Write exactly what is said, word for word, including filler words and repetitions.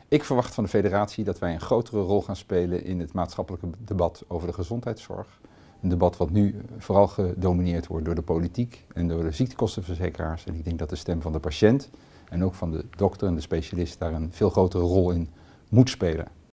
Ik verwacht van de federatie dat wij een grotere rol gaan spelen in het maatschappelijke debat over de gezondheidszorg. Een debat wat nu vooral gedomineerd wordt door de politiek en door de ziektekostenverzekeraars. En ik denk dat de stem van de patiënt en ook van de dokter en de specialist daar een veel grotere rol in moet spelen.